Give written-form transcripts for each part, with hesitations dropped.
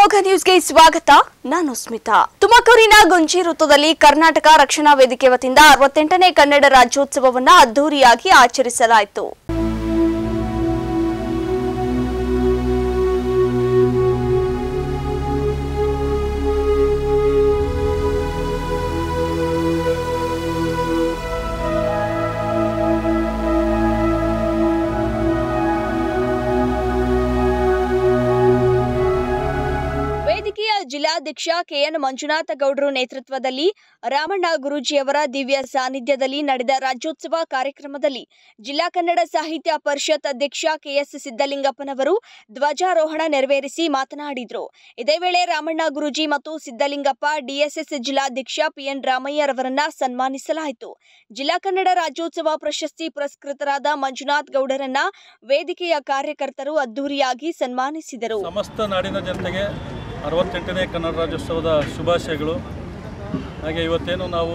ಶಿವಮೊಗ್ಗ ನ್ಯೂಸ್ಗೆ ಸ್ವಾಗತ. ನಾನು ಸ್ಮಿತಾ. ತುಮಕೂರಿನ ಗುಂಜಿ ವೃತ್ತದಲ್ಲಿ ಕರ್ನಾಟಕ ರಕ್ಷಣಾ ವೇದಿಕೆ ವತಿಯಿಂದ 68ನೇ ಕನ್ನಡ ರಾಜ್ಯೋತ್ಸವವನ್ನು ಅದ್ದೂರಿಯಾಗಿ ಆಚರಿಸಲಾಯಿತು. ಜಿಲ್ಲಾಧ್ಯಕ್ಷ ಕೆಎನ್ ಮಂಜುನಾಥ ಗೌಡರು ನೇತೃತ್ವದಲ್ಲಿ ರಾಮಣ್ಣ ಗುರೂಜಿಯವರ ದಿವ್ಯ ಸಾನ್ನಿಧ್ಯದಲ್ಲಿ ನಡೆದ ರಾಜ್ಯೋತ್ಸವ ಕಾರ್ಯಕ್ರಮದಲ್ಲಿ ಜಿಲ್ಲಾ ಕನ್ನಡ ಸಾಹಿತ್ಯ ಪರಿಷತ್ ಅಧ್ಯಕ್ಷ ಕೆಎಸ್ ಸಿದ್ದಲಿಂಗಪ್ಪನವರು ಧ್ವಜಾರೋಹಣ ನೆರವೇರಿಸಿ ಮಾತನಾಡಿದರು. ಇದೇ ವೇಳೆ ರಾಮಣ್ಣ ಗುರೂಜಿ ಮತ್ತು ಸಿದ್ದಲಿಂಗಪ್ಪ ಡಿಎಸ್ಎಸ್ ಜಿಲ್ಲಾಧ್ಯಕ್ಷ ಪಿಎನ್ ರಾಮಯ್ಯರವರನ್ನ ಸನ್ಮಾನಿಸಲಾಯಿತು. ಜಿಲ್ಲಾ ಕನ್ನಡ ರಾಜ್ಯೋತ್ಸವ ಪ್ರಶಸ್ತಿ ಪುರಸ್ಕೃತರಾದ ಮಂಜುನಾಥ್ ಗೌಡರನ್ನ ವೇದಿಕೆಯ ಕಾರ್ಯಕರ್ತರು ಅದ್ದೂರಿಯಾಗಿ ಸನ್ಮಾನಿಸಿದರು. ಸಮಸ್ತ ನಾಡಿನ ಜನತೆಗೆ 68ನೇ ಕನ್ನಡ ರಾಜ್ಯೋತ್ಸವದ ಶುಭಾಶಯಗಳು. ಹಾಗೆ ಇವತ್ತೇನು ನಾವು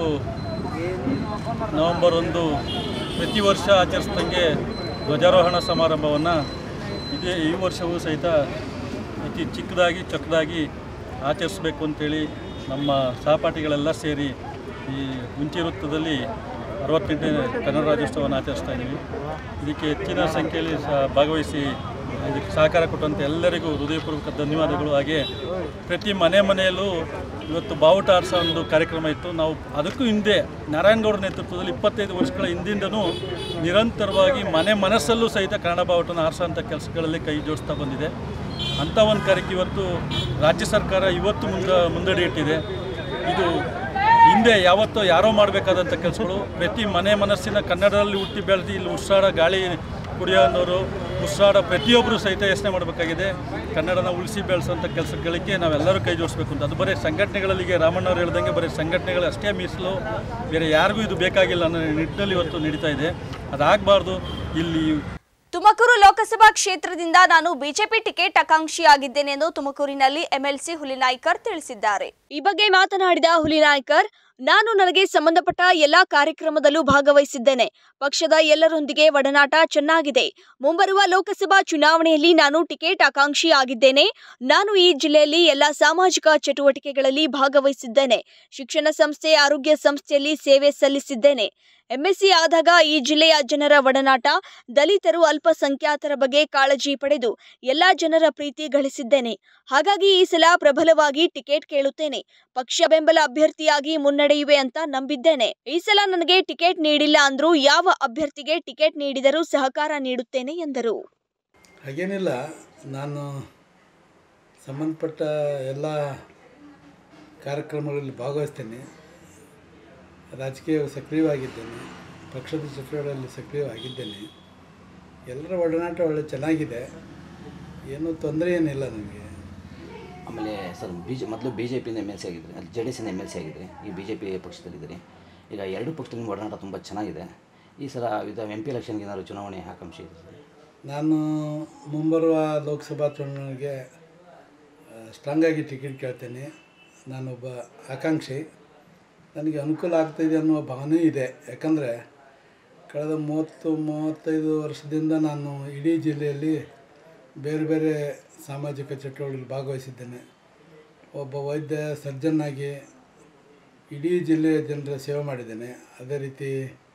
ನವೆಂಬರ್ 1 ಪ್ರತಿ ವರ್ಷ ಆಚರಿಸಿದಂಗೆ ಧ್ವಜಾರೋಹಣ ಸಮಾರಂಭವನ್ನು ಈ ವರ್ಷವೂ ಸಹಿತ ಅತಿ ಚಿಕ್ಕದಾಗಿ ಚೊಕ್ಕದಾಗಿ ಆಚರಿಸಬೇಕು ಅಂತೇಳಿ ನಮ್ಮ ಸಹಪಾಠಿಗಳೆಲ್ಲ ಸೇರಿ ಈ ಗುಂಚಿ ವೃತ್ತದಲ್ಲಿ 68ನೇ ಕನ್ನಡ ರಾಜ್ಯೋತ್ಸವವನ್ನು ಆಚರಿಸ್ತಾ ಇದ್ದೀವಿ. ಇದಕ್ಕೆ ಹೆಚ್ಚಿನ ಸಂಖ್ಯೆಯಲ್ಲಿ ಭಾಗವಹಿಸಿ ಇದಕ್ಕೆ ಸಹಕಾರ ಕೊಟ್ಟಂತೆ ಎಲ್ಲರಿಗೂ ಹೃದಯಪೂರ್ವಕ ಧನ್ಯವಾದಗಳು. ಹಾಗೆ ಪ್ರತಿ ಮನೆಯಲ್ಲೂ ಇವತ್ತು ಬಾವುಟ ಆರಿಸೋ ಒಂದು ಕಾರ್ಯಕ್ರಮ ಇತ್ತು. ನಾವು ಅದಕ್ಕೂ ಹಿಂದೆ ನಾರಾಯಣಗೌಡರ ನೇತೃತ್ವದಲ್ಲಿ 25 ವರ್ಷಗಳ ಹಿಂದಿಂದನೂ ನಿರಂತರವಾಗಿ ಮನಸ್ಸಲ್ಲೂ ಸಹಿತ ಕನ್ನಡ ಬಾವುಟನ ಆರಿಸೋಂಥ ಕೆಲಸಗಳಲ್ಲಿ ಕೈ ಜೋಡಿಸ್ತಾ ಬಂದಿದೆ. ಅಂಥ ಒಂದು ಕಾರ್ಯಕ್ಕೆ ಇವತ್ತು ರಾಜ್ಯ ಸರ್ಕಾರ ಇವತ್ತು ಮುಂದಡಿ ಇಟ್ಟಿದೆ. ಇದು ಹಿಂದೆ ಯಾವತ್ತೋ ಯಾರೋ ಮಾಡಬೇಕಾದಂಥ ಕೆಲಸಗಳು ಪ್ರತಿ ಮನಸ್ಸಿನ ಕನ್ನಡದಲ್ಲಿ ಹುಟ್ಟಿ ಬೆಳೆದು ಇಲ್ಲಿ ಉಸಿರಾಡ ಗಾಳಿ ಕುಡಿಯೋನವರು ಉಸಿರಾಡ ಪ್ರತಿಯೊಬ್ಬರು ಸಹಿತ ಯೋಚನೆ ಮಾಡಬೇಕಾಗಿದೆ. ಕನ್ನಡನ ಉಳಿಸಿ ಬೆಳೆಸೋಂಥ ಕೆಲಸಗಳಿಗೆ ನಾವೆಲ್ಲರೂ ಕೈ ಜೋಡಿಸ್ಬೇಕು ಅಂತ. ಅದು ಬರೀ ಸಂಘಟನೆಗಳಿಗೆ ರಾಮಣ್ಣವ್ರು ಹೇಳ್ದಂಗೆ ಬರೀ ಸಂಘಟನೆಗಳು ಅಷ್ಟೇ ಮೀಸಲು, ಬೇರೆ ಯಾರಿಗೂ ಇದು ಬೇಕಾಗಿಲ್ಲ ಅನ್ನೋ ನಿಟ್ಟಿನಲ್ಲಿ ಇವತ್ತು ನಡೀತಾ ಇದೆ. ಅದಾಗಬಾರ್ದು. ಇಲ್ಲಿ ತುಮಕೂರು ಲೋಕಸಭಾ ಕ್ಷೇತ್ರದಿಂದ ನಾನು ಬಿಜೆಪಿ ಟಿಕೆಟ್ ಆಕಾಂಕ್ಷಿಯಾಗಿದ್ದೇನೆ ಎಂದು ತುಮಕೂರಿನಲ್ಲಿ ಎಂಎಲ್ಸಿ ಹುಲಿನಾಯ್ಕರ್ ತಿಳಿಸಿದ್ದಾರೆ. ಈ ಬಗ್ಗೆ ಮಾತನಾಡಿದ ಹುಲಿನಾಯ್ಕರ್, ನಾನು ನನಗೆ ಸಂಬಂಧಪಟ್ಟ ಎಲ್ಲಾ ಕಾರ್ಯಕ್ರಮದಲ್ಲೂ ಭಾಗವಹಿಸಿದ್ದೇನೆ. ಪಕ್ಷದ ಎಲ್ಲರೊಂದಿಗೆ ಒಡನಾಟ ಚೆನ್ನಾಗಿದೆ. ಮುಂಬರುವ ಲೋಕಸಭಾ ಚುನಾವಣೆಯಲ್ಲಿ ನಾನು ಟಿಕೆಟ್ ಆಕಾಂಕ್ಷಿಯಾಗಿದ್ದೇನೆ. ನಾನು ಈ ಜಿಲ್ಲೆಯಲ್ಲಿ ಎಲ್ಲಾ ಸಾಮಾಜಿಕ ಚಟುವಟಿಕೆಗಳಲ್ಲಿ ಭಾಗವಹಿಸಿದ್ದೇನೆ. ಶಿಕ್ಷಣ ಸಂಸ್ಥೆ, ಆರೋಗ್ಯ ಸಂಸ್ಥೆಯಲ್ಲಿ ಸೇವೆ ಸಲ್ಲಿಸಿದ್ದೇನೆ. ಎಂಎಸ್ಸಿ ಆದಾಗ ಈ ಜಿಲ್ಲೆಯ ಜನರ ಒಡನಾಟ, ದಲಿತರು, ಅಲ್ಪಸಂಖ್ಯಾತರ ಬಗ್ಗೆ ಕಾಳಜಿ ಪಡೆದು ಎಲ್ಲಾ ಜನರ ಪ್ರೀತಿ ಗಳಿಸಿದ್ದೇನೆ. ಹಾಗಾಗಿ ಈ ಸಲ ಪ್ರಬಲವಾಗಿ ಟಿಕೆಟ್ ಕೇಳುತ್ತೇನೆ. ಪಕ್ಷ ಬೆಂಬಲ ಅಭ್ಯರ್ಥಿಯಾಗಿ ಮುನ್ನಡೆಯುವೆ ಅಂತ ನಂಬಿದ್ದೇನೆ. ಈ ಸಲ ನನಗೆ ಟಿಕೆಟ್ ನೀಡಿಲ್ಲ ಅಂದ್ರೂ ಯಾವ ಅಭ್ಯರ್ಥಿಗೆ ಟಿಕೆಟ್ ನೀಡಿದರೂ ಸಹಕಾರ ನೀಡುತ್ತೇನೆ ಎಂದರು. ಹಾಗೇನಿಲ್ಲ, ನಾನು ಸಂಬಂಧಪಟ್ಟ ಎಲ್ಲ ಕಾರ್ಯಕ್ರಮಗಳಲ್ಲಿ ಭಾಗವಹಿಸ್ತೇನೆ. ರಾಜಕೀಯ ಸಕ್ರಿಯವಾಗಿದ್ದೇನೆ, ಪಕ್ಷದ ಚಟುವಟಿಕೆಗಳಲ್ಲಿ ಸಕ್ರಿಯವಾಗಿದ್ದೇನೆ. ಎಲ್ಲರ ಒಡನಾಟ ಒಳ್ಳೆ ಚೆನ್ನಾಗಿದೆ, ಏನೂ ತೊಂದರೆ ಏನಿಲ್ಲ ನನಗೆ. ಆಮೇಲೆ ಸರ್ ಮೊದಲು BJPಯಿಂದ MLC ಆಗಿದ್ರಿ, ಅಲ್ಲಿ JDSನ MLC ಆಗಿದ್ರಿ, ಈ BJP ಪಕ್ಷದಲ್ಲಿದ್ದೀರಿ. ಈಗ ಎರಡು ಪಕ್ಷದಲ್ಲಿ ಒಡನಾಟ ತುಂಬ ಚೆನ್ನಾಗಿದೆ. ಈ ಸಲ ಇದು MP ಎಲೆಕ್ಷನ್ಗೆ ಏನಾದರೂ ಚುನಾವಣೆ ಆಕಾಂಕ್ಷೆ ಇದೆ ಸರ್? ನಾನು ಮುಂಬರುವ ಲೋಕಸಭಾ ಚುನಾವಣೆಗೆ ಸ್ಟ್ರಾಂಗಾಗಿ ಟಿಕೆಟ್ ಕೇಳ್ತೇನೆ. ನಾನೊಬ್ಬ ಆಕಾಂಕ್ಷಿ, ನನಗೆ ಅನುಕೂಲ ಆಗ್ತಾಯಿದೆ ಅನ್ನೋ ಭಾವನೆ ಇದೆ. ಯಾಕಂದರೆ ಕಳೆದ 30-35 ವರ್ಷದಿಂದ ನಾನು ಇಡೀ ಜಿಲ್ಲೆಯಲ್ಲಿ ಬೇರೆ ಬೇರೆ ಸಾಮಾಜಿಕ ಚಟುವಟಿಕೆಗಳಲ್ಲಿ ಭಾಗವಹಿಸಿದ್ದೇನೆ. ಒಬ್ಬ ವೈದ್ಯ ಸರ್ಜನ್ನಾಗಿ ಇಡೀ ಜಿಲ್ಲೆಯ ಜನರ ಸೇವೆ ಮಾಡಿದ್ದೇನೆ. ಅದೇ ರೀತಿ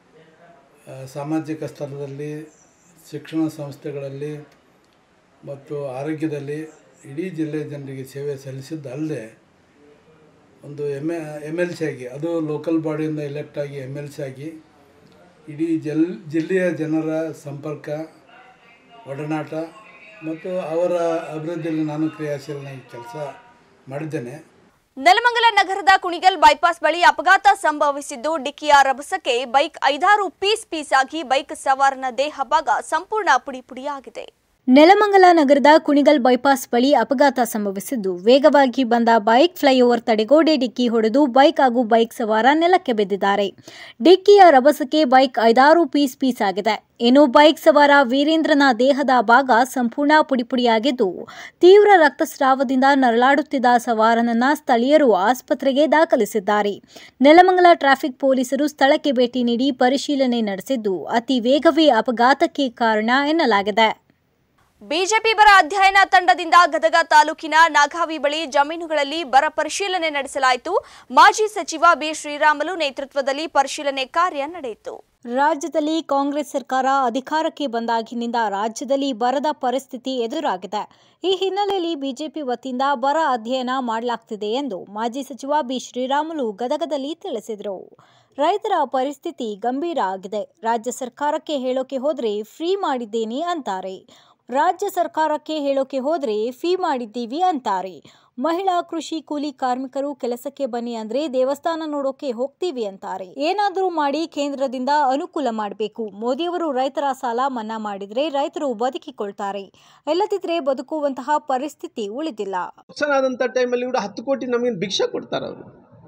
ಸಾಮಾಜಿಕ ಸ್ತರದಲ್ಲಿ, ಶಿಕ್ಷಣ ಸಂಸ್ಥೆಗಳಲ್ಲಿ ಮತ್ತು ಆರೋಗ್ಯದಲ್ಲಿ ಇಡೀ ಜಿಲ್ಲೆಯ ಜನರಿಗೆ ಸೇವೆ ಸಲ್ಲಿಸಿದ್ದಲ್ಲದೆ ಒಂದು MLC ಆಗಿ, ಅದು ಲೋಕಲ್ ಬಾಡಿಯಿಂದ ಎಲೆಕ್ಟ್ ಆಗಿ MLC ಆಗಿ ಇಡೀ ಜಿಲ್ಲೆಯ ಜನರ ಸಂಪರ್ಕ, ಒಡನಾಟ ಮತ್ತು ಅವರ ಅಭಿವೃದ್ಧಿಯಲ್ಲಿ ನಾನು ಕ್ರಿಯಾಶೀಲನಾಗಿ ಕೆಲಸ ಮಾಡಿದ್ದೇನೆ. ನೆಲಮಂಗಲ ನಗರದ ಕುಣಿಗಲ್ ಬೈಪಾಸ್ ಬಳಿ ಅಪಘಾತ ಸಂಭವಿಸಿದ್ದು, ಡಿಕ್ಕಿಯ ರಭಸಕ್ಕೆ ಬೈಕ್ 5-6 ಪೀಸ್ ಆಗಿ ಬೈಕ್ ಸವಾರನ ದೇಹ ಭಾಗ ಸಂಪೂರ್ಣ ಪುಡಿಯಾಗಿದೆ. ನೆಲಮಂಗಲ ನಗರದ ಕುಣಿಗಲ್ ಬೈಪಾಸ್ ಬಳಿ ಅಪಘಾತ ಸಂಭವಿಸಿದ್ದು, ವೇಗವಾಗಿ ಬಂದ ಬೈಕ್ ಫ್ಲೈಓವರ್ ತಡೆಗೋಡೆ ಡಿಕ್ಕಿ ಹೊಡೆದು ಬೈಕ್ ಹಾಗೂ ಬೈಕ್ ಸವಾರ ನೆಲಕ್ಕೆ ಬಿದ್ದಿದ್ದಾರೆ. ಡಿಕ್ಕಿಯ ರಭಸಕ್ಕೆ ಬೈಕ್ 5-6 ಪೀಸ್ ಆಗಿದೆ. ಇನ್ನು ಬೈಕ್ ಸವಾರ ವೀರೇಂದ್ರನ ದೇಹದ ಭಾಗ ಸಂಪೂರ್ಣ ಪುಡಿಯಾಗಿದ್ದು, ತೀವ್ರ ರಕ್ತಸ್ರಾವದಿಂದ ನರಳಾಡುತ್ತಿದ್ದ ಸವಾರನನ್ನ ಸ್ಥಳೀಯರು ಆಸ್ಪತ್ರೆಗೆ ದಾಖಲಿಸಿದ್ದಾರೆ. ನೆಲಮಂಗಲ ಟ್ರಾಫಿಕ್ ಪೊಲೀಸರು ಸ್ಥಳಕ್ಕೆ ಭೇಟಿ ನೀಡಿ ಪರಿಶೀಲನೆ ನಡೆಸಿದ್ದು, ಅತಿ ವೇಗವೇ ಅಪಘಾತಕ್ಕೆ ಕಾರಣ ಎನ್ನಲಾಗಿದೆ. ಬಿಜೆಪಿ ಬರ ಅಧ್ಯಯನ ತಂಡದಿಂದ ಗದಗ ತಾಲೂಕಿನ ನಾಗಾವಿ ಬಳಿ ಜಮೀನುಗಳಲ್ಲಿ ಬರ ಪರಿಶೀಲನೆ ನಡೆಸಲಾಯಿತು. ಮಾಜಿ ಸಚಿವ ಬಿ ಶ್ರೀರಾಮುಲು ನೇತೃತ್ವದಲ್ಲಿ ಪರಿಶೀಲನೆ ಕಾರ್ಯ ನಡೆಯಿತು. ರಾಜ್ಯದಲ್ಲಿ ಕಾಂಗ್ರೆಸ್ ಸರ್ಕಾರ ಅಧಿಕಾರಕ್ಕೆ ಬಂದಾಗಿನಿಂದ ರಾಜ್ಯದಲ್ಲಿ ಬರದ ಪರಿಸ್ಥಿತಿ ಎದುರಾಗಿದೆ. ಈ ಹಿನ್ನೆಲೆಯಲ್ಲಿ ಬಿಜೆಪಿ ವತಿಯಿಂದ ಬರ ಅಧ್ಯಯನ ಮಾಡಲಾಗುತ್ತಿದೆ ಎಂದು ಮಾಜಿ ಸಚಿವ ಬಿ ಶ್ರೀರಾಮುಲು ಗದಗದಲ್ಲಿ ತಿಳಿಸಿದರು. ರೈತರ ಪರಿಸ್ಥಿತಿ ಗಂಭೀರ ಆಗಿದೆ. ರಾಜ್ಯ ಸರ್ಕಾರಕ್ಕೆ ಹೇಳೋಕೆ ಹೋದ್ರೆ ಫ್ರೀ ಮಾಡಿದ್ದೇನೆ ಅಂತಾರೆ. ರಾಜ್ಯ ಸರ್ಕಾರಕ್ಕೆ ಹೇಳೋಕೆ ಹೋದ್ರೆ ಫೀ ಮಾಡಿದ್ದೀವಿ ಅಂತಾರೆ. ಮಹಿಳಾ ಕೃಷಿ ಕೂಲಿ ಕಾರ್ಮಿಕರು ಕೆಲಸಕ್ಕೆ ಬನ್ನಿ ಅಂದ್ರೆ ದೇವಸ್ಥಾನ ನೋಡೋಕೆ ಹೋಗ್ತೀವಿ ಅಂತಾರೆ. ಏನಾದರೂ ಮಾಡಿ ಕೇಂದ್ರದಿಂದ ಅನುಕೂಲ ಮಾಡಬೇಕು. ಮೋದಿಯವರು ರೈತರ ಸಾಲ ಮನ್ನಾ ಮಾಡಿದ್ರೆ ರೈತರು ಬದುಕಿಕೊಳ್ತಾರೆ, ಇಲ್ಲದಿದ್ರೆ ಬದುಕುವಂತಹ ಪರಿಸ್ಥಿತಿ ಉಳಿದಿಲ್ಲ. ಟೈಮಲ್ಲಿ ಕೂಡ 10 ಕೋಟಿ ನಮಗೆ ಭಿಕ್ಷೆ ಕೊಡ್ತಾರೆ ಅವರು.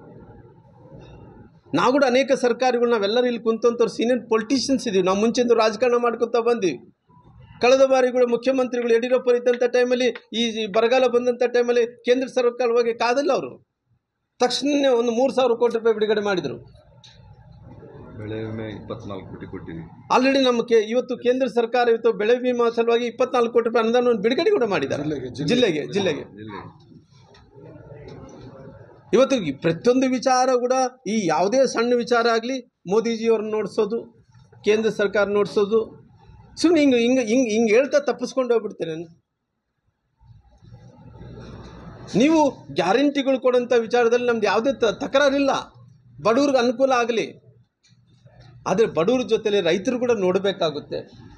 ನಾವು ಕೂಡ ಅನೇಕ ಸರ್ಕಾರಗಳು ನಾವೆಲ್ಲರೂ ಇಲ್ಲಿ ಕುಂತಂತವ್ರು ಸೀನಿಯರ್ ಪೊಲಿಟಿಷಿಯನ್ಸ್ ಇದೀವಿ. ನಾವು ಮುಂಚೆಂದು ರಾಜಕಾರಣ ಮಾಡ್ಕೊತಾ ಬಂದೀವಿ. ಕಳೆದ ಬಾರಿ ಕೂಡ ಮುಖ್ಯಮಂತ್ರಿಗಳು ಯಡಿಯೂರಪ್ಪ ಇದ್ದಂಥ ಟೈಮಲ್ಲಿ ಈ ಬರಗಾಲ ಬಂದಂಥ ಟೈಮಲ್ಲಿ ಕೇಂದ್ರ ಸರ್ಕಾರವಾಗಿ ಕಾದಿಲ್ಲ. ಅವರು ತಕ್ಷಣ ಒಂದು 3,000 ಕೋಟಿ ರೂಪಾಯಿ ಬಿಡುಗಡೆ ಮಾಡಿದರು. ಬೆಳೆ ವಿಮೆ 24 ಕೋಟಿ ಕೊಟ್ಟಿದ್ದೀವಿ ಆಲ್ರೆಡಿ. ನಮಗೆ ಇವತ್ತು ಕೇಂದ್ರ ಸರ್ಕಾರ ಇವತ್ತು ಬೆಳೆ ವಿಮಾ ಸಲುವಾಗಿ 24 ಕೋಟಿ ರೂಪಾಯಿ ಅನುದಾನವನ್ನು ಬಿಡುಗಡೆ ಕೂಡ ಮಾಡಿದ್ದಾರೆ ಜಿಲ್ಲೆಗೆ. ಇವತ್ತು ಪ್ರತಿಯೊಂದು ವಿಚಾರ ಕೂಡ ಈ ಯಾವುದೇ ಸಣ್ಣ ವಿಚಾರ ಆಗಲಿ ಮೋದಿಜಿಯವ್ರನ್ನ ನೋಡಿಸೋದು, ಕೇಂದ್ರ ಸರ್ಕಾರ ನೋಡಿಸೋದು, ಸುಮ್ಮನೆ ಹಿಂಗೆ ಹೇಳ್ತಾ ತಪ್ಪಿಸ್ಕೊಂಡು ಹೋಗ್ಬಿಡ್ತೇನೆ. ನೀವು ಗ್ಯಾರಂಟಿಗಳು ಕೊಡೋಂಥ ವಿಚಾರದಲ್ಲಿ ನಮ್ದು ಯಾವುದೇ ತಕರಾರಿಲ್ಲ. ಬಡವ್ರಿಗೆ ಅನುಕೂಲ ಆಗಲಿ. ಆದರೆ ಬಡವ್ರ ಜೊತೆಲಿ ರೈತರು ಕೂಡ ನೋಡಬೇಕಾಗುತ್ತೆ.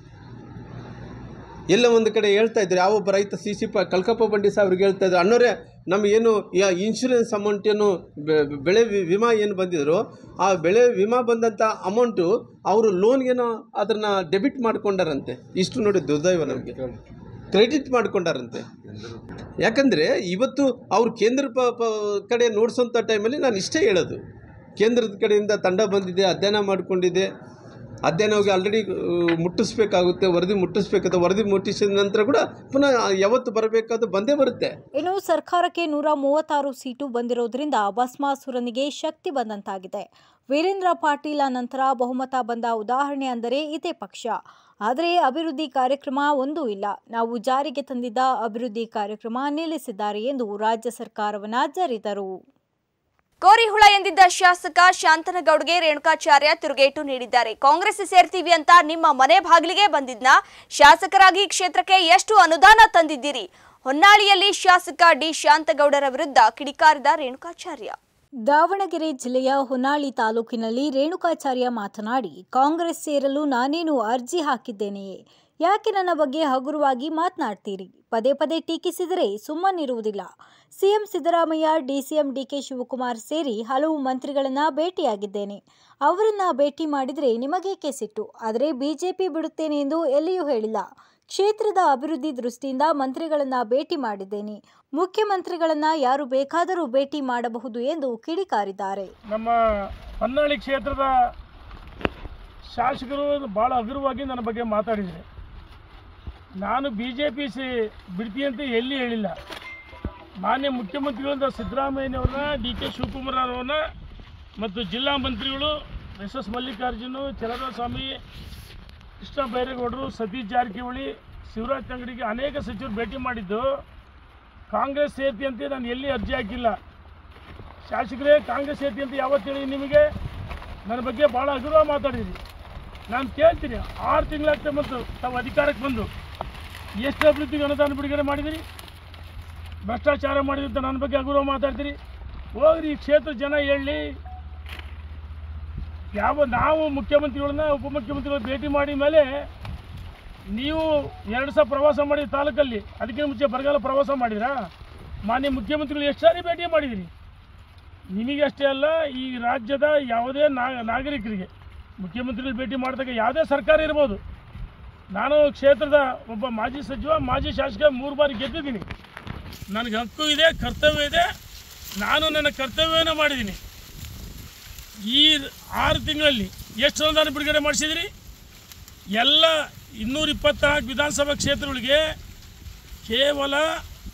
ಎಲ್ಲ ಒಂದು ಕಡೆ ಹೇಳ್ತಾ ಇದ್ರು, ಯಾವೊಬ್ಬ ರೈತ ಕಲ್ಕಪ್ಪ ಬಂಡಿ ಸಾವ್ರಿಗೆ ಹೇಳ್ತಾ ಇದ್ರು, ಅಣ್ಣವರೇ ನಮಗೇನು ಇನ್ಶೂರೆನ್ಸ್ ಅಮೌಂಟ್ ಏನು ಬೆಳೆ ವಿಮಾ ಏನು ಬಂದಿದ್ರು, ಆ ಬೆಳೆ ವಿಮಾ ಬಂದಂಥ ಅಮೌಂಟು ಅವರು ಲೋನ್ಗೇನೋ ಅದನ್ನು ಡೆಬಿಟ್ ಮಾಡ್ಕೊಂಡಾರಂತೆ. ಇಷ್ಟು ನೋಡಿ ದುರ್ದೈವ, ನಮಗೆ ಕ್ರೆಡಿಟ್ ಮಾಡ್ಕೊಂಡಾರಂತೆ. ಯಾಕಂದರೆ ಇವತ್ತು ಅವ್ರು ಕೇಂದ್ರ ಕಡೆ ನೋಡಿಸೋಂಥ ಟೈಮಲ್ಲಿ ನಾನು ಇಷ್ಟೇ ಹೇಳೋದು, ಕೇಂದ್ರದ ಕಡೆಯಿಂದ ತಂಡ ಬಂದಿದೆ, ಅಧ್ಯಯನ ಮಾಡಿಕೊಂಡಿದೆ. ಅಧ್ಯಯನ ಹೋಗಿ ಆಲ್ರೆಡಿ ಮುಟ್ಟಿಸ್ಬೇಕಾಗುತ್ತೆ, ವರದಿ ಮುಟ್ಟಿಸ್ಬೇಕಾಗುತ್ತೆ. ವರದಿ ಮುಟ್ಟಿಸಿದ ನಂತರ ಕೂಡ ಪುನಃ ಯಾವತ್ತು ಬರಬೇಕಾದ್ರೂ ಬಂದೇ ಬರುತ್ತೆ. ಇನ್ನು ಸರ್ಕಾರಕ್ಕೆ 136 ಸೀಟು ಬಂದಿರೋದ್ರಿಂದ ಭಸ್ಮಾಸುರನಿಗೆ ಶಕ್ತಿ ಬಂದಂತಾಗಿದೆ. ವೀರೇಂದ್ರ ಪಾಟೀಲ ನಂತರ ಬಹುಮತ ಬಂದ ಉದಾಹರಣೆ ಅಂದರೆ ಇದೇ ಪಕ್ಷ. ಆದರೆ ಅಭಿವೃದ್ಧಿ ಕಾರ್ಯಕ್ರಮ ಒಂದೂ ಇಲ್ಲ. ನಾವು ಜಾರಿಗೆ ತಂದಿದ್ದ ಅಭಿವೃದ್ಧಿ ಕಾರ್ಯಕ್ರಮ ನಿಲ್ಲಿಸಿದ್ದಾರೆ ಎಂದು ರಾಜ್ಯ ಸರ್ಕಾರವನ್ನ ಜರಿದರು. ಕೋರಿಹುಳ ಎಂದಿದ್ದ ಶಾಸಕ ಶಾಂತನಗೌಡ್ಗೆ ರೇಣುಕಾಚಾರ್ಯ ತಿರುಗೇಟು ನೀಡಿದ್ದಾರೆ. ಕಾಂಗ್ರೆಸ್ ಸೇರ್ತೀವಿ ಅಂತ ನಿಮ್ಮ ಮನೆ ಬಾಗಿಲಿಗೆ ಬಂದಿದ್ನ ಶಾಸಕರಾಗಿ ಕ್ಷೇತ್ರಕ್ಕೆ ಎಷ್ಟು ಅನುದಾನ ತಂದಿದ್ದೀರಿ? ಹೊನ್ನಾಳಿಯಲ್ಲಿ ಶಾಸಕ ಡಿ ಶಾಂತಗೌಡರ ವಿರುದ್ಧ ಕಿಡಿಕಾರಿದ ರೇಣುಕಾಚಾರ್ಯ. ದಾವಣಗೆರೆ ಜಿಲ್ಲೆಯ ಹೊನ್ನಾಳಿ ತಾಲೂಕಿನಲ್ಲಿ ರೇಣುಕಾಚಾರ್ಯ ಮಾತನಾಡಿ, ಕಾಂಗ್ರೆಸ್ ಸೇರಲು ನಾನೇನು ಅರ್ಜಿ ಹಾಕಿದ್ದೇನೆಯೇ? ಯಾಕೆ ನನ್ನ ಬಗ್ಗೆ ಹಗುರವಾಗಿ ಮಾತನಾಡ್ತೀರಿ? ಪದೇ ಪದೇ ಟೀಕಿಸಿದರೆ ಸುಮ್ಮನಿರುವುದಿಲ್ಲ. CM Siddaramaiah, DCM DK Shivakumar ಸೇರಿ ಹಲವು ಮಂತ್ರಿಗಳನ್ನ ಭೇಟಿಯಾಗಿದ್ದೇನೆ. ಅವರನ್ನ ಭೇಟಿ ಮಾಡಿದರೆ ನಿಮಗೇಕೆ ಸಿಟ್ಟು? ಆದರೆ ಬಿಜೆಪಿ ಬಿಡುತ್ತೇನೆ ಎಂದು ಎಲ್ಲಿಯೂ ಹೇಳಿಲ್ಲ. ಕ್ಷೇತ್ರದ ಅಭಿವೃದ್ಧಿ ದೃಷ್ಟಿಯಿಂದ ಮಂತ್ರಿಗಳನ್ನ ಭೇಟಿ ಮಾಡಿದ್ದೇನೆ. ಮುಖ್ಯಮಂತ್ರಿಗಳನ್ನ ಯಾರು ಬೇಕಾದರೂ ಭೇಟಿ ಮಾಡಬಹುದು ಎಂದು ಕಿಡಿಕಾರಿದ್ದಾರೆ. ನಮ್ಮ ಹೊನ್ನಾಳಿ ಕ್ಷೇತ್ರದ ಶಾಸಕರು ಭಾಳ ಹಗುರವಾಗಿ ನನ್ನ ಬಗ್ಗೆ ಮಾತಾಡಿದ್ದಾರೆ. ನಾನು BJP ಬಿಡ್ತೀನಿ ಅಂತ ಎಲ್ಲಿ ಹೇಳಿಲ್ಲ. ಮಾನ್ಯ ಮುಖ್ಯಮಂತ್ರಿಗಳಾದ ಸಿದ್ದರಾಮಯ್ಯನವ್ರನ್ನ, DK ಶಿವಕುಮಾರ್ ಅವರನ್ನ ಮತ್ತು ಜಿಲ್ಲಾ ಮಂತ್ರಿಗಳು SS ಮಲ್ಲಿಕಾರ್ಜುನ, ಚಲನಸ್ವಾಮಿ, ಕೃಷ್ಣ ಬೈರೇಗೌಡರು, ಸತೀಶ್ ಜಾರಕಿಹೊಳಿ, ಶಿವರಾಜ್ ತಂಗಡಿಗೆ ಅನೇಕ ಸಚಿವರು ಭೇಟಿ ಮಾಡಿದ್ದು. ಕಾಂಗ್ರೆಸ್ ಸೇರ್ತಿ ಅಂತ ನಾನು ಎಲ್ಲಿ ಅರ್ಜಿ ಹಾಕಿಲ್ಲ. ಶಾಸಕರೇ ಕಾಂಗ್ರೆಸ್ ಸೇರ್ತಿ ಅಂತ ಯಾವತ್ತು ಹೇಳಿ ನಿಮಗೆ? ನನ್ನ ಬಗ್ಗೆ ಭಾಳ ಹಗುರವಾಗಿ ಮಾತಾಡಿದ್ರಿ. ನಾನು ಕೇಳ್ತೀನಿ, 6 ತಿಂಗಳಾಗ್ತದೆ ಮತ್ತು ತಾವು ಅಧಿಕಾರಕ್ಕೆ ಬಂದು ಎಷ್ಟು ಅಭಿವೃದ್ಧಿಗೆ ಅನುದಾನ ಬಿಡುಗಡೆ ಮಾಡಿದಿರಿ? ಭ್ರಷ್ಟಾಚಾರ ಮಾಡಿದಂತ ನನ್ನ ಬಗ್ಗೆ ಹಗುರವಾಗಿ ಮಾತಾಡ್ತೀರಿ. ಹೋಗ್ರಿ, ಈ ಕ್ಷೇತ್ರ ಜನ ಹೇಳಿ. ನಾವು ಮುಖ್ಯಮಂತ್ರಿಗಳನ್ನ, ಉಪಮುಖ್ಯಮಂತ್ರಿಗಳನ್ನ ಭೇಟಿ ಮಾಡಿ ಮೇಲೆ ನೀವು 2 ಸಲ ಪ್ರವಾಸ ಮಾಡಿದ ತಾಲೂಕಲ್ಲಿ. ಅದಕ್ಕಿಂತ ಮುಂಚೆ ಬರಗಾಲ ಪ್ರವಾಸ ಮಾಡಿದ್ರಾ? ಮಾನ್ಯ ಮುಖ್ಯಮಂತ್ರಿಗಳು ಎಷ್ಟು ಸಾರಿ ಭೇಟಿ ಮಾಡಿದಿರಿ? ನಿಮಗೆ ಅಷ್ಟೇ ಅಲ್ಲ, ಈ ರಾಜ್ಯದ ಯಾವುದೇ ನಾಗರಿಕರಿಗೆ ಮುಖ್ಯಮಂತ್ರಿಗಳು ಭೇಟಿ ಮಾಡಿದಾಗ ಯಾವುದೇ ಸರ್ಕಾರ ಇರ್ಬೋದು. ನಾನು ಕ್ಷೇತ್ರದ ಒಬ್ಬ ಮಾಜಿ ಸಚಿವ, ಮಾಜಿ ಶಾಸಕ, 3 ಬಾರಿ ಗೆದ್ದಿದ್ದೀನಿ. ನನಗೆ ಹಕ್ಕು ಇದೆ, ಕರ್ತವ್ಯ ಇದೆ. ನಾನು ನನ್ನ ಕರ್ತವ್ಯವನ್ನು ಮಾಡಿದ್ದೀನಿ. ಈ 6 ತಿಂಗಳಲ್ಲಿ ಎಷ್ಟು ಅನುದಾನ ಬಿಡುಗಡೆ ಮಾಡಿಸಿದಿರಿ? ಎಲ್ಲ 224 ವಿಧಾನಸಭಾ ಕ್ಷೇತ್ರಗಳಿಗೆ ಕೇವಲ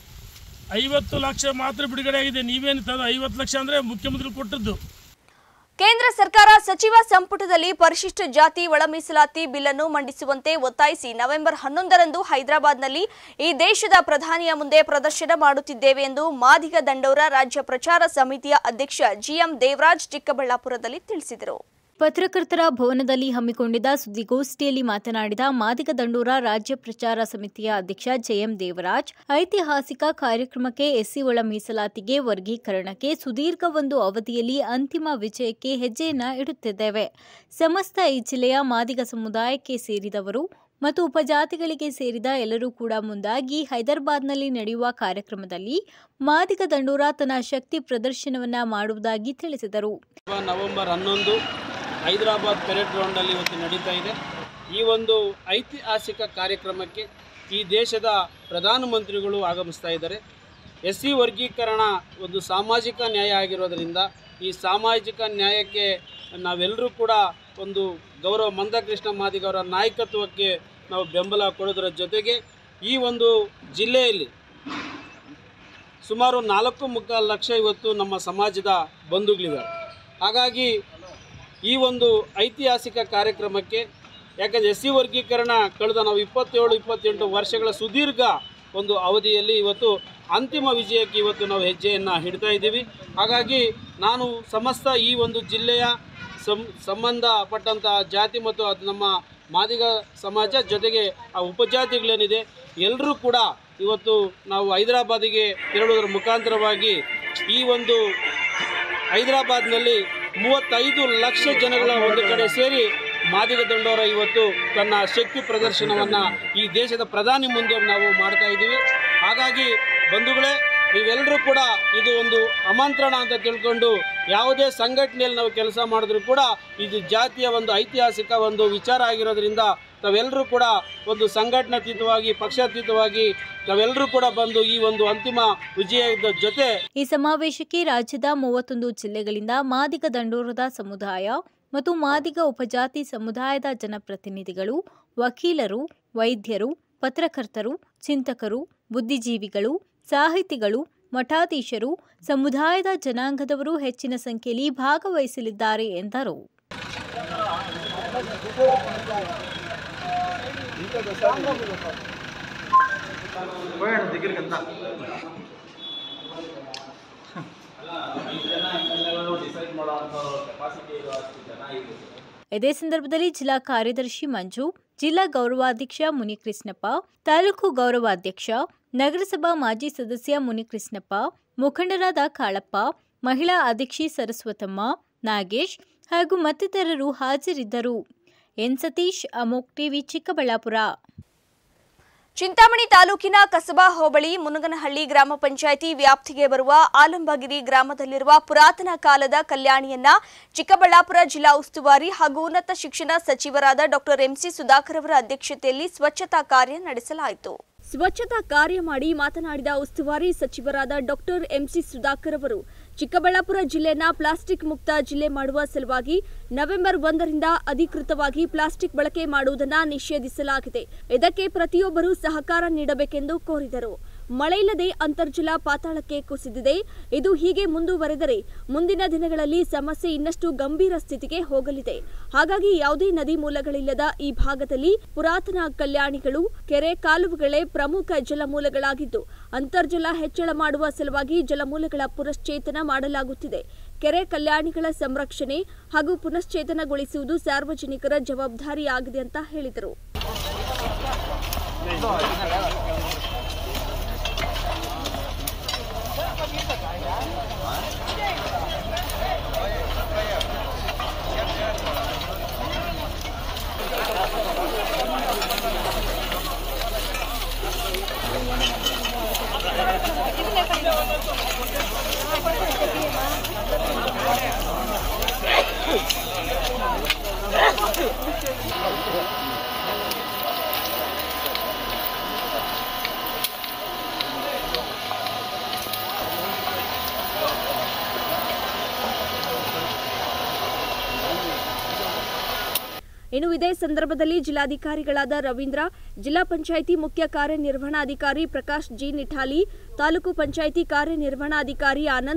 50 ಲಕ್ಷ ಮಾತ್ರ ಬಿಡುಗಡೆ ಆಗಿದೆ. ನೀವೇನು 50 ಲಕ್ಷ ಅಂದರೆ ಮುಖ್ಯಮಂತ್ರಿ ಕೊಟ್ಟದ್ದು. ಕೇಂದ್ರ ಸರ್ಕಾರ ಸಚಿವ ಸಂಪುಟದಲ್ಲಿ ಪರಿಶಿಷ್ಟ ಜಾತಿ ಒಳ ಮೀಸಲಾತಿ ಬಿಲ್ ಅನ್ನು ಮಂಡಿಸುವಂತೆ ಒತ್ತಾಯಿಸಿ ನವೆಂಬರ್ 11ರಂದು ಹೈದರಾಬಾದ್ನಲ್ಲಿ ಈ ದೇಶದ ಪ್ರಧಾನಿಯ ಮುಂದೆ ಪ್ರದರ್ಶನ ಮಾಡುತ್ತಿದ್ದೇವೆ ಎಂದು ಮಾದಿಗ ದಂಡೋರ ರಾಜ್ಯ ಪ್ರಚಾರ ಸಮಿತಿಯ ಅಧ್ಯಕ್ಷ ಜಿಎಂ ದೇವರಾಜ್ ಚಿಕ್ಕಬಳ್ಳಾಪುರದಲ್ಲಿ ತಿಳಿಸಿದರು. ಪತ್ರಕರ್ತರ ಭವನದಲ್ಲಿ ಹಮ್ಮಿಕೊಂಡಿದ್ದ ಸುದ್ದಿಗೋಷ್ಠಿಯಲ್ಲಿ ಮಾತನಾಡಿದ ಮಾದಿಗ ದಂಡೋರ ರಾಜ್ಯ ಪ್ರಚಾರ ಸಮಿತಿಯ ಅಧ್ಯಕ್ಷ ಜೆಎಂ ದೇವರಾಜ್, ಐತಿಹಾಸಿಕ ಕಾರ್ಯಕ್ರಮಕ್ಕೆ ಎಸ್ಸಿ ಒಳ ಮೀಸಲಾತಿಗೆ ವರ್ಗೀಕರಣಕ್ಕೆ ಸುದೀರ್ಘ ಒಂದು ಅವಧಿಯಲ್ಲಿ ಅಂತಿಮ ವಿಜಯಕ್ಕೆ ಹೆಜ್ಜೆಯನ್ನ ಇಡುತ್ತಿದ್ದೇವೆ. ಸಮಸ್ತ ಈ ಜಿಲ್ಲೆಯ ಮಾದಿಗ ಸಮುದಾಯಕ್ಕೆ ಸೇರಿದವರು ಮತ್ತು ಉಪಜಾತಿಗಳಿಗೆ ಸೇರಿದ ಎಲ್ಲರೂ ಕೂಡ ಮುಂದಾಗಿ ಹೈದರಾಬಾದ್ನಲ್ಲಿ ನಡೆಯುವ ಕಾರ್ಯಕ್ರಮದಲ್ಲಿ ಮಾದಿಗ ದಂಡೋರ ತನ್ನ ಶಕ್ತಿ ಪ್ರದರ್ಶನವನ್ನ ಮಾಡುವುದಾಗಿ ತಿಳಿಸಿದರು. ನವೆಂಬರ್ 11 ಹೈದರಾಬಾದ್ ಪೆರೇಡ್ ಗ್ರೌಂಡಲ್ಲಿ ಇವತ್ತು ನಡೀತಾ ಇದೆ. ಈ ಒಂದು ಐತಿಹಾಸಿಕ ಕಾರ್ಯಕ್ರಮಕ್ಕೆ ಈ ದೇಶದ ಪ್ರಧಾನಮಂತ್ರಿಗಳು ಆಗಮಿಸ್ತಾ ಇದ್ದಾರೆ. ಎಸ್ಸಿ ವರ್ಗೀಕರಣ ಒಂದು ಸಾಮಾಜಿಕ ನ್ಯಾಯ ಆಗಿರೋದರಿಂದ ಈ ಸಾಮಾಜಿಕ ನ್ಯಾಯಕ್ಕೆ ನಾವೆಲ್ಲರೂ ಕೂಡ ಒಂದು ಗೌರವ ಮಂದಕೃಷ್ಣ ಮಾದಿಗವರ ನಾಯಕತ್ವಕ್ಕೆ ನಾವು ಬೆಂಬಲ ಕೊಡೋದರ ಜೊತೆಗೆ ಈ ಒಂದು ಜಿಲ್ಲೆಯಲ್ಲಿ ಸುಮಾರು 4.25 ಲಕ್ಷ ಇವತ್ತು ನಮ್ಮ ಸಮಾಜದ ಬಂಧುಗಳಿದ್ದಾರೆ. ಹಾಗಾಗಿ ಈ ಒಂದು ಐತಿಹಾಸಿಕ ಕಾರ್ಯಕ್ರಮಕ್ಕೆ ಯಾಕಂದರೆ ಎಸ್ಸಿ ವರ್ಗೀಕರಣ ಕಳೆದ ನಾವು 27-28 ವರ್ಷಗಳ ಸುದೀರ್ಘ ಒಂದು ಅವಧಿಯಲ್ಲಿ ಇವತ್ತು ಅಂತಿಮ ವಿಜಯಕ್ಕೆ ಇವತ್ತು ನಾವು ಹೆಜ್ಜೆಯನ್ನು ಇಡ್ತಾ ಇದ್ದೀವಿ. ಹಾಗಾಗಿ ನಾನು ಸಮಸ್ತ ಈ ಒಂದು ಜಿಲ್ಲೆಯ ಸಂಬಂಧಪಟ್ಟಂಥ ಜಾತಿ ಮತ್ತು ಅದು ನಮ್ಮ ಮಾದಿಗ ಸಮಾಜ ಜೊತೆಗೆ ಆ ಉಪಜಾತಿಗಳೇನಿದೆ ಎಲ್ಲರೂ ಕೂಡ ಇವತ್ತು ನಾವು ಹೈದರಾಬಾದಿಗೆ ತೆರಳುವುದರ ಮುಖಾಂತರವಾಗಿ ಈ ಒಂದು ಹೈದರಾಬಾದ್ನಲ್ಲಿ 35 ಲಕ್ಷ ಜನಗಳ ಒಂದು ಕಡೆ ಸೇರಿ ಮಾದಿಗ ದಂಡೋರ ಇವತ್ತು ತನ್ನ ಶಕ್ತಿ ಪ್ರದರ್ಶನವನ್ನು ಈ ದೇಶದ ಪ್ರಧಾನಿ ಮುಂದೆ ನಾವು ಮಾಡ್ತಾ ಇದ್ದೀವಿ. ಹಾಗಾಗಿ ಬಂಧುಗಳೇ, ನೀವೆಲ್ಲರೂ ಕೂಡ ಇದು ಒಂದು ಆಮಂತ್ರಣ ಅಂತ ತಿಳ್ಕೊಂಡು ಯಾವುದೇ ಸಂಘಟನೆಯಲ್ಲಿ ನಾವು ಕೆಲಸ ಮಾಡಿದ್ರೂ ಕೂಡ ಇದು ಜಾತಿಯ ಒಂದು ಐತಿಹಾಸಿಕ ಒಂದು ವಿಚಾರ ಆಗಿರೋದ್ರಿಂದ ತಾವೆಲ್ಲರೂ ಕೂಡ ಒಂದು ಸಂಘಟನಾತೀತವಾಗಿ ಪಕ್ಷಾತೀತವಾಗಿ ತಾವೆಲ್ಲರೂ ಕೂಡ ಬಂದು ಈ ಒಂದು ಅಂತಿಮ ವಿಜಯದ ಜೊತೆ ಈ ಸಮಾವೇಶಕ್ಕೆ ರಾಜ್ಯದ 31 ಜಿಲ್ಲೆಗಳಿಂದ ಮಾದಿಗ ದಂಡೋರದ ಸಮುದಾಯ ಮತ್ತು ಮಾದಿಗ ಉಪಜಾತಿ ಸಮುದಾಯದ ಜನಪ್ರತಿನಿಧಿಗಳು, ವಕೀಲರು, ವೈದ್ಯರು, ಪತ್ರಕರ್ತರು, ಚಿಂತಕರು, ಬುದ್ಧಿಜೀವಿಗಳು, ಸಾಹಿತಿಗಳು, ಮಠಾಧೀಶರು, ಸಮುದಾಯದ ಜನಾಂಗದವರು ಹೆಚ್ಚಿನ ಸಂಖ್ಯೆಯಲ್ಲಿ ಭಾಗವಹಿಸಲಿದ್ದಾರೆ ಎಂದರು. ಇದೇ ಸಂದರ್ಭದಲ್ಲಿ ಜಿಲ್ಲಾ ಕಾರ್ಯದರ್ಶಿ ಮಂಜು, ಜಿಲ್ಲಾ ಗೌರವಾಧ್ಯಕ್ಷ ಮುನಿಕೃಷ್ಣಪ್ಪ, ತಾಲೂಕು ಗೌರವಾಧ್ಯಕ್ಷ, ನಗರಸಭಾ ಮಾಜಿ ಸದಸ್ಯ ಮುನಿಕೃಷ್ಣಪ್ಪ, ಮುಖಂಡರಾದ ಕಾಳಪ್ಪ, ಮಹಿಳಾ ಅಧ್ಯಕ್ಷೆ ಸರಸ್ವತಮ್ಮ, ನಾಗೇಶ್ ಹಾಗೂ ಮತ್ತಿತರರು ಹಾಜರಿದ್ದರು. ಎನ್ ಸತೀಶ್, ಅಮೋಕ್ ಟಿವಿ, ಚಿಕ್ಕಬಳ್ಳಾಪುರ. ಚಿಂತಾಮಣಿ ತಾಲೂಕಿನ ಕಸಬಾ ಹೋಬಳಿ ಮುನಗನಹಳ್ಳಿ ಗ್ರಾಮ ಪಂಚಾಯಿತಿ ವ್ಯಾಪ್ತಿಗೆ ಬರುವ ಆಲಂಬಗಿರಿ ಗ್ರಾಮದಲ್ಲಿರುವ ಪುರಾತನ ಕಾಲದ ಕಲ್ಯಾಣಿಯನ್ನ ಚಿಕ್ಕಬಳ್ಳಾಪುರ ಜಿಲ್ಲಾ ಉಸ್ತುವಾರಿ ಹಾಗೂ ಉನ್ನತ ಶಿಕ್ಷಣ ಸಚಿವರಾದ ಡಾಕ್ಟರ್ ಎಂಸಿ ಸುಧಾಕರ್ ಅವರ ಅಧ್ಯಕ್ಷತೆಯಲ್ಲಿ ಸ್ವಚ್ಛತಾ ಕಾರ್ಯ ನಡೆಸಲಾಯಿತು. ಸ್ವಚ್ಛತಾ ಕಾರ್ಯ ಮಾಡಿ ಮಾತನಾಡಿದ ಉಸ್ತುವಾರಿ ಸಚಿವರಾದ ಡಾಕ್ಟರ್ ಎಂಸಿ ಸುಧಾಕರ್ ಅವರು ಚಿಕ್ಕಬಳ್ಳಾಪುರ ಜಿಲ್ಲೆಯನ್ನು ಪ್ಲಾಸ್ಟಿಕ್ ಮುಕ್ತ ಜಿಲ್ಲೆ ಮಾಡುವ ಸಲುವಾಗಿ ನವೆಂಬರ್ 1ರಿಂದ ಅಧಿಕೃತವಾಗಿ ಪ್ಲಾಸ್ಟಿಕ್ ಬಳಕೆ ಮಾಡುವುದನ್ನು ನಿಷೇಧಿಸಲಾಗಿದೆ. ಇದಕ್ಕೆ ಪ್ರತಿಯೊಬ್ಬರೂ ಸಹಕಾರ ನೀಡಬೇಕೆಂದು ಕೋರಿದರು. ಮಳೆಯಿಲ್ಲದೆ ಅಂತರ್ಜಲ ಪಾತಾಳಕ್ಕೆ ಕುಸಿದಿದೆ. ಇದು ಹೀಗೆ ಮುಂದುವರೆದರೆ ಮುಂದಿನ ದಿನಗಳಲ್ಲಿ ಸಮಸ್ಯೆ ಇನ್ನಷ್ಟು ಗಂಭೀರ ಸ್ಥಿತಿಗೆ ಹೋಗಲಿದೆ. ಹಾಗಾಗಿ ಯಾವುದೇ ನದಿ ಮೂಲಗಳಿಲ್ಲದ ಈ ಭಾಗದಲ್ಲಿ ಪುರಾತನ ಕಲ್ಯಾಣಿಗಳು, ಕೆರೆ, ಕಾಲುವೆಗಳೇ ಪ್ರಮುಖ ಜಲಮೂಲಗಳಾಗಿದ್ದು ಅಂತರ್ಜಲ ಹೆಚ್ಚಳ ಮಾಡುವ ಸಲುವಾಗಿ ಜಲಮೂಲಗಳ ಪುನಶ್ಚೇತನ ಮಾಡಲಾಗುತ್ತಿದೆ. ಕೆರೆ ಕಲ್ಯಾಣಿಗಳ ಸಂರಕ್ಷಣೆ ಹಾಗೂ ಪುನಶ್ಚೇತನಗೊಳಿಸುವುದು ಸಾರ್ವಜನಿಕರ ಜವಾಬ್ದಾರಿಯಾಗಿದೆ ಅಂತ ಹೇಳಿದರು. ಇನ್ನು ಇದೇ ಸಂದರ್ಭದಲ್ಲಿ ಜಿಲ್ಲಾಧಿಕಾರಿಗಳಾದ ರವೀಂದ್ರ, ಜಿಲ್ಲಾ ಪಂಚಾಯಿತಿ ಮುಖ್ಯ ಕಾರ್ಯನಿರ್ವಹಣಾಧಿಕಾರಿ ಪ್ರಕಾಶ್ ಜಿ ನಿಠಾಲಿ, ತಾಲೂಕು ಪಂಚಾಯಿತಿ ಕಾರ್ಯನಿರ್ವಹಣಾಧಿಕಾರಿ ಆನಂದ್,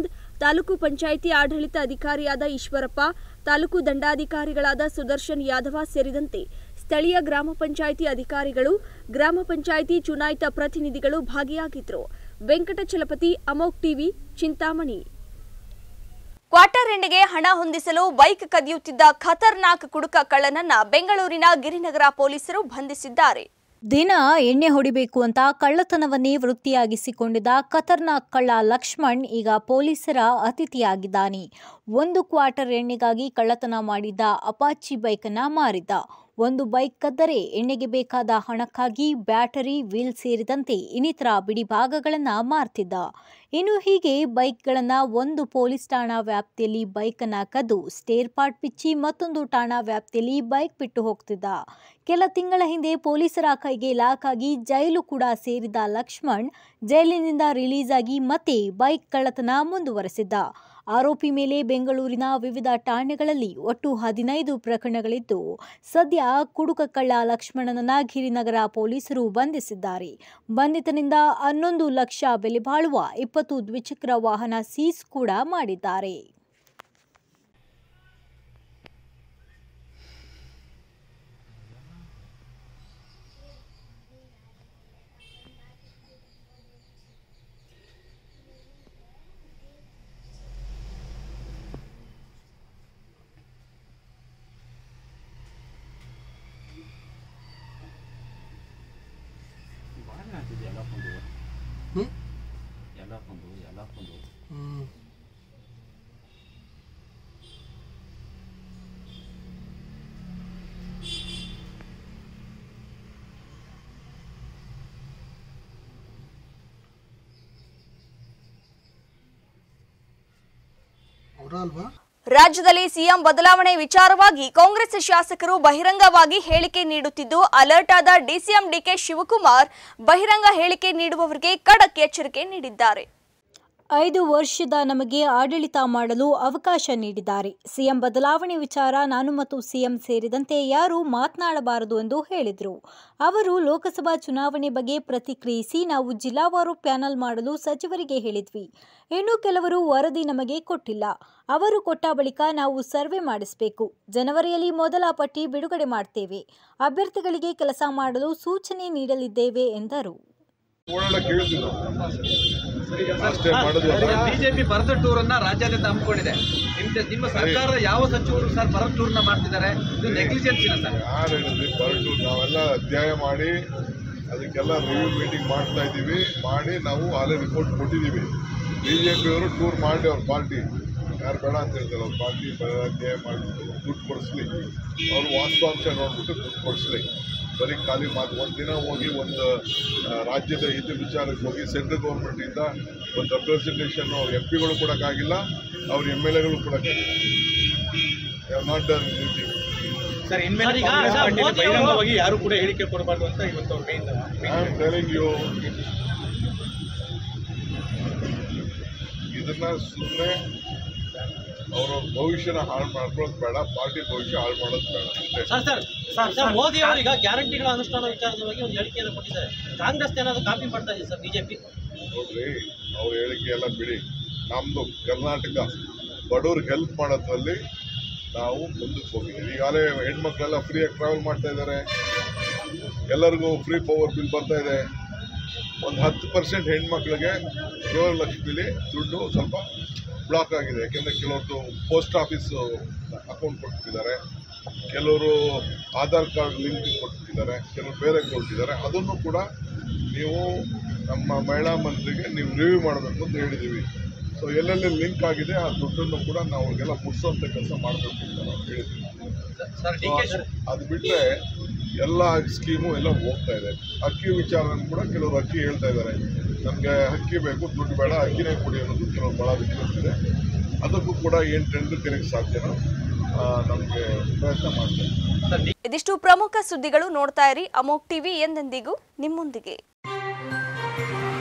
ತಾಲೂಕು ಪಂಚಾಯಿತಿ ಆಡಳಿತ ಅಧಿಕಾರಿಯಾದ ಈಶ್ವರಪ್ಪ, ತಾಲೂಕು ದಂಡಾಧಿಕಾರಿಗಳಾದ ಸುದರ್ಶನ್ ಯಾದವ ಸೇರಿದಂತೆ ಸ್ಥಳೀಯ ಗ್ರಾಮ ಪಂಚಾಯಿತಿ ಅಧಿಕಾರಿಗಳು, ಗ್ರಾಮ ಪಂಚಾಯಿತಿ ಚುನಾಯಿತ ಪ್ರತಿನಿಧಿಗಳು ಭಾಗಿಯಾಗಿದ್ದರು. ವೆಂಕಟಚಲಪತಿ, ಅಮೋಕ್ ಟಿವಿ, ಚಿಂತಾಮಣಿ. ಕ್ವಾರ್ಟರ್ ಎಣ್ಣೆಗೆ ಹಣ ಹೊಂದಿಸಲು ಬೈಕ್ ಕದಿಯುತ್ತಿದ್ದ ಖತರ್ನಾಕ್ ಕುಡುಕ ಕಳ್ಳನನ್ನ ಬೆಂಗಳೂರಿನ ಗಿರಿನಗರ ಪೊಲೀಸರು ಬಂಧಿಸಿದ್ದಾರೆ. ದಿನ ಎಣ್ಣೆ ಹೊಡಿಬೇಕು ಅಂತ ಕಳ್ಳತನವನ್ನೇ ವೃತ್ತಿಯಾಗಿಸಿಕೊಂಡಿದ್ದ ಖತರ್ನಾಕ್ ಕಳ್ಳ ಲಕ್ಷ್ಮಣ್ ಈಗ ಪೊಲೀಸರ ಅತಿಥಿಯಾಗಿದ್ದಾನೆ. 1 ಕ್ವಾರ್ಟರ್ ಎಣ್ಣೆಗಾಗಿ ಕಳ್ಳತನ ಮಾಡಿದ್ದ ಅಪಾಚಿ ಬೈಕನ್ನು ಮಾರಿದ್ದ. 1 ಬೈಕ್ ಕದ್ದರೆ ಎಣ್ಣೆಗೆ ಬೇಕಾದ ಹಣಕ್ಕಾಗಿ ಬ್ಯಾಟರಿ, ವೀಲ್ ಸೇರಿದಂತೆ ಇನ್ನಿತರ ಬಿಡಿ ಭಾಗಗಳನ್ನು ಮಾರ್ತಿದ್ದ. ಇನ್ನು ಹೀಗೆ ಬೈಕ್ಗಳನ್ನು ಒಂದು ಪೊಲೀಸ್ ಠಾಣಾ ವ್ಯಾಪ್ತಿಯಲ್ಲಿ ಬೈಕನ್ನು ಕದ್ದು ಸ್ಟೇರ್ ಪಾರ್ಟ್ ಬಿಚ್ಚಿ ಮತ್ತೊಂದು ಠಾಣಾ ವ್ಯಾಪ್ತಿಯಲ್ಲಿ ಬೈಕ್ ಬಿಟ್ಟು ಹೋಗ್ತಿದ್ದ. ಕೆಲ ತಿಂಗಳ ಹಿಂದೆ ಪೊಲೀಸರ ಕೈಗೆ ಲಾಕ್ ಆಗಿ ಜೈಲು ಕೂಡ ಸೇರಿದ ಲಕ್ಷ್ಮಣ್ ಜೈಲಿನಿಂದ ರಿಲೀಸ್ ಆಗಿ ಮತ್ತೆ ಬೈಕ್ ಕಳ್ಳತನ ಮುಂದುವರೆಸಿದ್ದ. ಆರೋಪಿ ಮೇಲೆ ಬೆಂಗಳೂರಿನ ವಿವಿಧ ಠಾಣೆಗಳಲ್ಲಿ ಒಟ್ಟು 15 ಪ್ರಕರಣಗಳಿದ್ದು, ಸದ್ಯ ಕುಡುಕ ಕಳ್ಳ ಲಕ್ಷ್ಮಣನನ್ನ ಗಿರಿನಗರ ಪೊಲೀಸರು ಬಂಧಿಸಿದ್ದಾರೆ. ಬಂಧಿತನಿಂದ 11 ಲಕ್ಷ ಬೆಲೆ ಬಾಳುವ 20 ದ್ವಿಚಕ್ರ ವಾಹನ ಸೀಸ್ ಕೂಡ ಮಾಡಿದ್ದಾರೆ. ರಾಜ್ಯದಲ್ಲಿ ಸಿಎಂ ಬದಲಾವಣೆ ವಿಚಾರವಾಗಿ ಕಾಂಗ್ರೆಸ್ ಶಾಸಕರು ಬಹಿರಂಗವಾಗಿ ಹೇಳಿಕೆ ನೀಡುತ್ತಿದ್ದು, ಅಲರ್ಟ್ ಆದ ಡಿಸಿಎಂ ಡಿಕೆ ಶಿವಕುಮಾರ್ ಬಹಿರಂಗ ಹೇಳಿಕೆ ನೀಡುವವರಿಗೆ ಖಡಕ್ ಎಚ್ಚರಿಕೆ ನೀಡಿದ್ದಾರೆ. 5 ವರ್ಷದ ನಮಗೆ ಆಡಳಿತ ಮಾಡಲು ಅವಕಾಶ ನೀಡಿದ್ದಾರೆ. ಸಿಎಂ ಬದಲಾವಣೆ ವಿಚಾರ ನಾನು ಮತ್ತು ಸಿಎಂ ಸೇರಿದಂತೆ ಯಾರೂ ಮಾತನಾಡಬಾರದು ಎಂದು ಹೇಳಿದರು. ಅವರು ಲೋಕಸಭಾ ಚುನಾವಣೆ ಬಗ್ಗೆ ಪ್ರತಿಕ್ರಿಯಿಸಿ, ನಾವು ಜಿಲ್ಲಾವಾರು ಪ್ಯಾನಲ್ ಮಾಡಲು ಸಚಿವರಿಗೆ ಹೇಳಿದ್ವಿ. ಇನ್ನು ಕೆಲವರು ವರದಿ ನಮಗೆ ಕೊಟ್ಟಿಲ್ಲ. ಅವರು ಕೊಟ್ಟ ಬಳಿಕ ನಾವು ಸರ್ವೆ ಮಾಡಿಸಬೇಕು. ಜನವರಿಯಲ್ಲಿ ಮೊದಲ ಪಟ್ಟಿ ಬಿಡುಗಡೆ ಮಾಡ್ತೇವೆ. ಅಭ್ಯರ್ಥಿಗಳಿಗೆ ಕೆಲಸ ಮಾಡಲು ಸೂಚನೆ ನೀಡಲಿದ್ದೇವೆ ಎಂದರು. ಬಿಜೆಪಿ ಭರತ ಟೂರ್ ಅನ್ನ ರಾಜ್ಯಾದ್ಯಂತ ಹಮ್ಮಿಕೊಂಡಿದೆ. ನಿಮ್ಮ ಸರ್ಕಾರದ ಯಾವ ಸಚಿವರು ಸರ್ ಭರತ ಟೂರ್ ನ ಮಾಡ್ತಿದ್ದಾರೆ? ಇದು ನೆಗ್ಲಿಜೆನ್ಸ್ ಇದೆ ಸರ್. ಯಾರು ಹೇಳಿದ್ರಿ ಭರತ ಟೂರ್? ನಾವೆಲ್ಲ ಅಧ್ಯಯನ ಮಾಡಿ ಅದಕ್ಕೆಲ್ಲ ರಿವ್ಯೂ ಮೀಟಿಂಗ್ ಮಾಡ್ತಾ ಇದ್ದೀವಿ. ಮಾಡಿ ನಾವು ಅಲ್ಲೇ ರಿಪೋರ್ಟ್ ಕೊಟ್ಟಿದ್ದೀವಿ. ಬಿಜೆಪಿಯವರು ಟೂರ್ ಮಾಡಿ ಅವ್ರ ಪಾರ್ಟಿ ಯಾರು ಬೇಡ ಅಂತ ಹೇಳ್ತಾರೆ, ಅವ್ರ ಪಾರ್ಟಿ ಅಧ್ಯಯನ ಮಾಡಿ ದುಡ್ಡು ಕೊಡಿಸ್ಲಿ, ಅವರು ವಾಸ್ತವಾಂಶ ನೋಡ್ಬಿಟ್ಟು ದುಡ್ಡು ಕೊಡಿಸ್ಲಿ. ಬರೀ ಖಾಲಿ ಮಾತು. ಒಂದು ದಿನ ಹೋಗಿ ಒಂದು ರಾಜ್ಯದ ಇದು ವಿಚಾರಕ್ಕೆ ಹೋಗಿ ಸೆಂಟ್ರಲ್ ಗೌರ್ಮೆಂಟಿಂದ ಒಂದು ರೆಪ್ರೆಸೆಂಟೇಷನ್ ಅವ್ರ MP ಗಳು ಕೊಡೋಕ್ಕಾಗಿಲ್ಲ, ಅವ್ರ MLAಗಳು ಕೊಡೋಕ್ಕಾಗಿಲ್ಲ. Not done anything. ಸರ್ ಇನ್ಮೇಲೆ ಬಹಿರಂಗವಾಗಿ ಯಾರು ಕೂಡ ಹೇಳಿಕೆ ಕೊಡಬಾರ್ದು ಅಂತ ಇವತ್ತು ಅವ್ರ ಕೈಯಿಂದ ಐ ಆಮ್ ಟೆಲಿಂಗ್ ಯು, ಇದನ್ನ ಸುಮ್ಮನೆ ಅವರ ಭವಿಷ್ಯನ ಹಾಳು ಮಾಡ್ಕೊಳ್ಳೋದು ಬೇಡ, ಪಾರ್ಟಿ ಭವಿಷ್ಯ ಹಾಳು ಮಾಡೋದು ಬೇಡ ಅಷ್ಟೇ. ಸರ್ ಮೋದಿ ಅವರು ಈಗ ಗ್ಯಾರಂಟಿಗಳ ಅನುಷ್ಠಾನ ವಿಚಾರದ ಬಗ್ಗೆ ಒಂದು ಹೇಳಿಕೆಯನ್ನು ಕೊಟ್ಟಿದ್ದಾರೆ. ಕಾಂಗ್ರೆಸ್ ಏನಾದರೂ ಕಾಪಿ ಮಾಡ್ತಾ ಇದೆ ಸರ್ ಬಿಜೆಪಿ? ನೋಡ್ರಿ, ಅವ್ರ ಹೇಳಿಕೆ ಎಲ್ಲ ಬಿಡಿ. ನಮ್ಮದು ಕರ್ನಾಟಕ ಬಡವ್ರಿಗೆ ಹೆಲ್ಪ್ ಮಾಡೋದ್ರಲ್ಲಿ ನಾವು ಮುಂದಕ್ಕೆ ಹೋಗಿದ್ದೀವಿ. ಈಗಾಗಲೇ ಹೆಣ್ಮಕ್ಳೆಲ್ಲ ಫ್ರೀಯಾಗಿ ಟ್ರಾವೆಲ್ ಮಾಡ್ತಾ ಇದ್ದಾರೆ, ಎಲ್ಲರಿಗೂ ಫ್ರೀ ಪವರ್ ಬಿಲ್ ಬರ್ತಾ ಇದೆ. ಒಂದು 10% ಹೆಣ್ಮಕ್ಳಿಗೆ ಗೃಹಲಕ್ಷ್ಮಿಲಿ ದುಡ್ಡು ಸ್ವಲ್ಪ ಬ್ಲಾಕ್ ಆಗಿದೆ. ಯಾಕೆಂದರೆ ಕೆಲವ್ರದ್ದು ಪೋಸ್ಟ್ ಆಫೀಸ್ ಅಕೌಂಟ್ ಕೊಟ್ಟಿದ್ದಾರೆ, ಕೆಲವರು ಆಧಾರ್ ಕಾರ್ಡ್ ಲಿಂಕ್ ಕೊಟ್ಟಿದ್ದಾರೆ, ಕೆಲವರು ಬೇರೆ ಕೊಟ್ಟಿದ್ದಾರೆ. ಅದನ್ನು ಕೂಡ ನೀವು ನಮ್ಮ ಮಹಿಳಾ ಮಂತ್ರಿಗೆ ನೀವು ರಿವ್ಯೂ ಮಾಡಬೇಕು ಅಂತ ಹೇಳಿದ್ದೀವಿ. ಸೊ ಎಲ್ಲೆಲ್ಲಿ ಲಿಂಕ್ ಆಗಿದೆ ಆ ದುಡ್ಡನ್ನು ಕೂಡ ನಾವು ಅವ್ರಿಗೆಲ್ಲ ಮುಟ್ಸೋಂಥ ಕೆಲಸ ಮಾಡಬೇಕು ಅಂತ ನಾವು ಹೇಳಿದ್ದೀವಿ. ಅದು ಬಿಟ್ಟರೆ ಎಲ್ಲ ಸ್ಕೀಮು ಎಲ್ಲ ಹೋಗ್ತಾ ಇದೆ. ಅಕ್ಕಿ ವಿಚಾರನೂ ಕೂಡ ಕೆಲವರು ಅಕ್ಕಿ ಹೇಳ್ತಾ ಇದ್ದಾರೆ, ನಮಗೆ ಅಕ್ಕಿ ಬೇಕು, ದುಡ್ಡು ಬೇಡ, ಅಕ್ಕಿನೇ ಕೊಡಿ ಅನ್ನೋದು ಕೆಲವರು ಭಾಳ ವಿಚಾರಿಸಿದೆ. ಅದಕ್ಕೂ ಕೂಡ ಏನು ಟೆಂಡರ್ ಕರೆಕ್ಟ್ ಸಾಧ್ಯನೋ ನಮಗೆ ಪ್ರಯತ್ನ ಮಾಡ್ತೇವೆ. ಇದಿಷ್ಟು ಪ್ರಮುಖ ಸುದ್ದಿಗಳು. ನೋಡ್ತಾ ಇರಿ ಅಮೋಕ್ ಟಿವಿ, ಎಂದೆಂದಿಗೂ ನಿಮ್ಮೊಂದಿಗೆ.